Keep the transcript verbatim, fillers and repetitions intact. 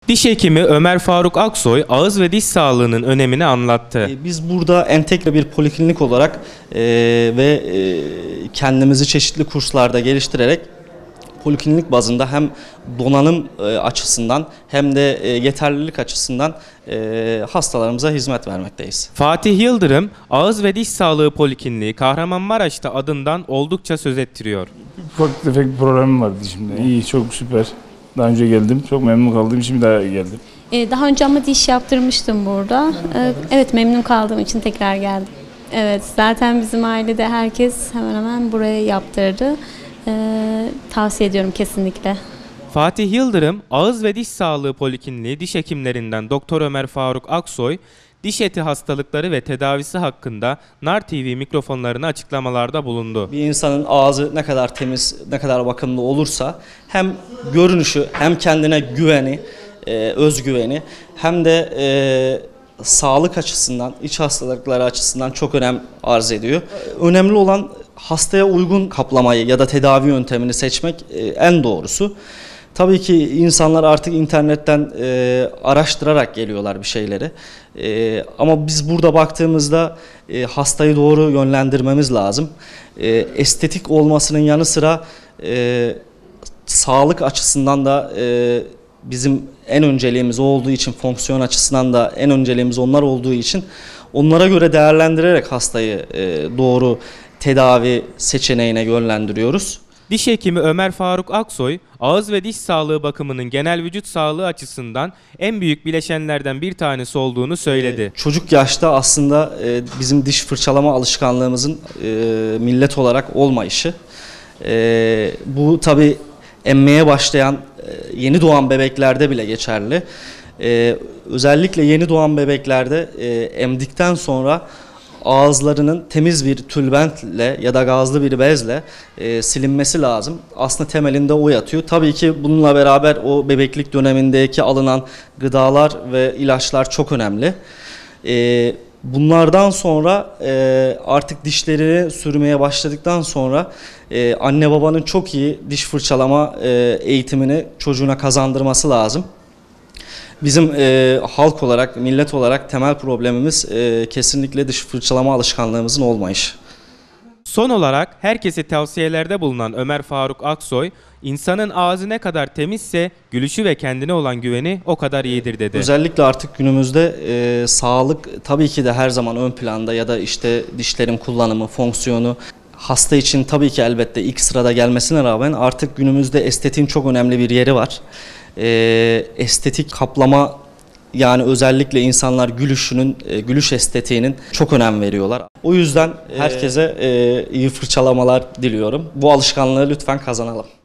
Diş hekimi Ömer Faruk Aksoy ağız ve diş sağlığının önemini anlattı. Biz burada entegre bir poliklinik olarak e, ve e, kendimizi çeşitli kurslarda geliştirerek poliklinik bazında hem donanım e, açısından hem de e, yeterlilik açısından e, hastalarımıza hizmet vermekteyiz. Fatih Yıldırım, Ağız ve Diş Sağlığı Polikliniği Kahramanmaraş'ta adından oldukça söz ettiriyor. Ufak tefek bir problemim vardı dişimde. İyi, çok süper. Daha önce geldim, çok memnun kaldım, şimdi daha geldim. Ee, daha önce ama diş yaptırmıştım burada. Ee, evet, memnun kaldığım için tekrar geldim. Evet, zaten bizim ailede herkes hemen hemen buraya yaptırdı. Ee, tavsiye ediyorum kesinlikle. Fatih Yıldırım, Ağız ve Diş Sağlığı Polikliniği diş hekimlerinden Doktor Ömer Faruk Aksoy, diş eti hastalıkları ve tedavisi hakkında Nar T V mikrofonlarına açıklamalarda bulundu. Bir insanın ağzı ne kadar temiz, ne kadar bakımlı olursa hem görünüşü hem kendine güveni, e, özgüveni hem de e, sağlık açısından, iç hastalıkları açısından çok önem arz ediyor. Önemli olan hastaya uygun kaplamayı ya da tedavi yöntemini seçmek e, en doğrusu. Tabii ki insanlar artık internetten e, araştırarak geliyorlar bir şeyleri. E, ama biz burada baktığımızda e, hastayı doğru yönlendirmemiz lazım. E, estetik olmasının yanı sıra e, sağlık açısından da e, bizim en önceliğimiz olduğu için, fonksiyon açısından da en önceliğimiz onlar olduğu için onlara göre değerlendirerek hastayı e, doğru tedavi seçeneğine yönlendiriyoruz. Diş hekimi Ömer Faruk Aksoy, ağız ve diş sağlığı bakımının genel vücut sağlığı açısından en büyük bileşenlerden bir tanesi olduğunu söyledi. Çocuk yaşta aslında bizim diş fırçalama alışkanlığımızın millet olarak olmayışı. Bu tabii emmeye başlayan yeni doğan bebeklerde bile geçerli. Özellikle yeni doğan bebeklerde emdikten sonra ağızlarının temiz bir tülbentle ya da gazlı bir bezle e, silinmesi lazım. Aslında temelinde o yatıyor. Tabii ki bununla beraber o bebeklik dönemindeki alınan gıdalar ve ilaçlar çok önemli. E, bunlardan sonra e, artık dişlerini sürmeye başladıktan sonra e, anne babanın çok iyi diş fırçalama e, eğitimini çocuğuna kazandırması lazım. Bizim e, halk olarak, millet olarak temel problemimiz e, kesinlikle diş fırçalama alışkanlığımızın olmayışı. Son olarak herkese tavsiyelerde bulunan Ömer Faruk Aksoy, insanın ağzı ne kadar temizse gülüşü ve kendine olan güveni o kadar iyidir dedi. Özellikle artık günümüzde e, sağlık tabii ki de her zaman ön planda ya da işte dişlerin kullanımı, fonksiyonu hasta için tabii ki elbette ilk sırada gelmesine rağmen artık günümüzde estetiğin çok önemli bir yeri var. E, estetik kaplama, yani özellikle insanlar gülüşünün, e, gülüş estetiğinin çok önem veriyorlar. O yüzden herkese e, iyi fırçalamalar diliyorum. Bu alışkanlığı lütfen kazanalım.